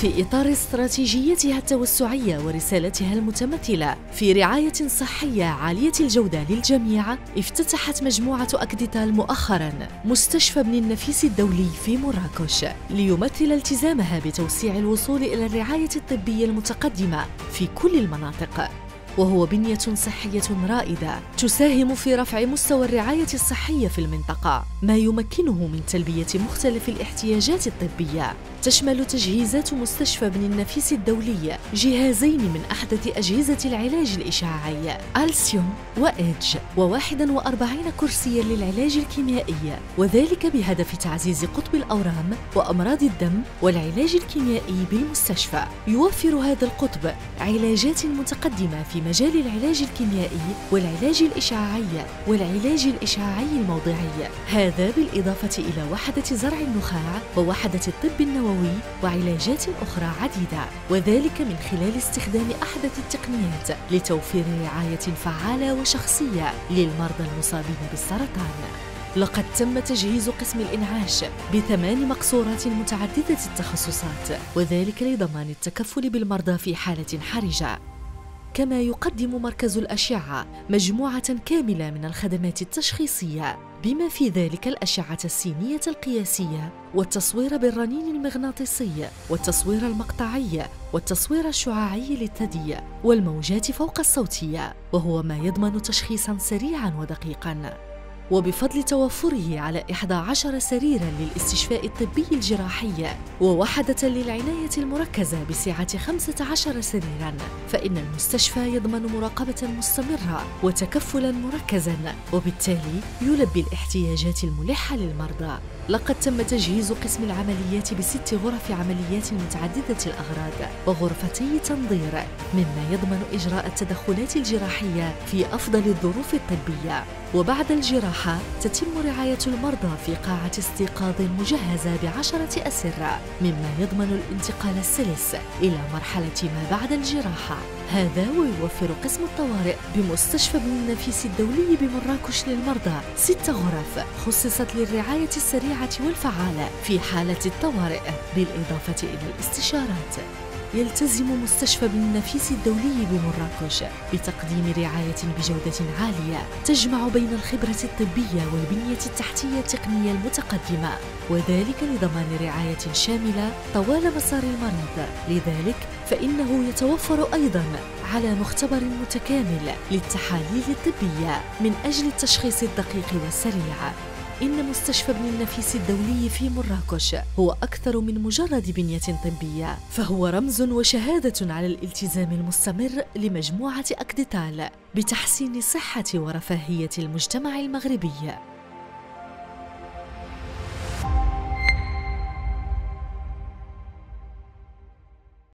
في إطار استراتيجيتها التوسعية ورسالتها المتمثلة في رعاية صحية عالية الجودة للجميع، افتتحت مجموعة أكديتال مؤخراً مستشفى بن النفيس الدولي في مراكش ليمثل التزامها بتوسيع الوصول إلى الرعاية الطبية المتقدمة في كل المناطق، وهو بنية صحية رائدة تساهم في رفع مستوى الرعاية الصحية في المنطقة، ما يمكنه من تلبية مختلف الاحتياجات الطبية. تشمل تجهيزات مستشفى بن النفيس الدولي جهازين من أحدث أجهزة العلاج الإشعاعي ألسيوم وإيدج، و41 كرسياً للعلاج الكيميائي، وذلك بهدف تعزيز قطب الأورام وأمراض الدم والعلاج الكيميائي بالمستشفى. يوفر هذا القطب علاجات متقدمة في مجال العلاج الكيميائي والعلاج الإشعاعي والعلاج الإشعاعي الموضعي، هذا بالإضافة إلى وحدة زرع النخاع ووحدة الطب النووي وعلاجات أخرى عديدة، وذلك من خلال استخدام أحدث التقنيات لتوفير رعاية فعالة وشخصية للمرضى المصابين بالسرطان. لقد تم تجهيز قسم الإنعاش ب8 مقصورات متعددة التخصصات، وذلك لضمان التكفل بالمرضى في حالة حرجة. كما يقدم مركز الأشعة مجموعة كاملة من الخدمات التشخيصية، بما في ذلك الأشعة السينية القياسية والتصوير بالرنين المغناطيسي والتصوير المقطعي والتصوير الشعاعي للثدي والموجات فوق الصوتية، وهو ما يضمن تشخيصاً سريعاً ودقيقاً. وبفضل توفره على 11 سريراً للاستشفاء الطبي الجراحي ووحدة للعناية المركزة بسعة 15 سريراً، فإن المستشفى يضمن مراقبة مستمرة وتكفلاً مركزاً، وبالتالي يلبي الاحتياجات الملحة للمرضى. لقد تم تجهيز قسم العمليات ب6 غرف عمليات متعددة الأغراض وغرفتي تنظير، مما يضمن إجراء التدخلات الجراحية في أفضل الظروف الطبية. وبعد الجراحة تتم رعاية المرضى في قاعة استيقاظ مجهزة ب10 أسرة، مما يضمن الانتقال السلس إلى مرحلة ما بعد الجراحة. هذا ويوفر قسم الطوارئ بمستشفى بن النفيس الدولي بمراكش للمرضى 6 غرف خصصت للرعاية السريعة والفعالة في حالة الطوارئ، بالإضافة إلى الاستشارات. يلتزم مستشفى بن النفيس الدولي بمراكش بتقديم رعاية بجودة عالية تجمع بين الخبرة الطبية والبنية التحتية التقنية المتقدمة، وذلك لضمان رعاية شاملة طوال مسار المريض. لذلك فإنه يتوفر أيضاً على مختبر متكامل للتحاليل الطبية من أجل التشخيص الدقيق والسريع. إن مستشفى بن النفيس الدولي في مراكش هو أكثر من مجرد بنية طبية، فهو رمز وشهادة على الالتزام المستمر لمجموعة أكديتال بتحسين صحة ورفاهية المجتمع المغربي.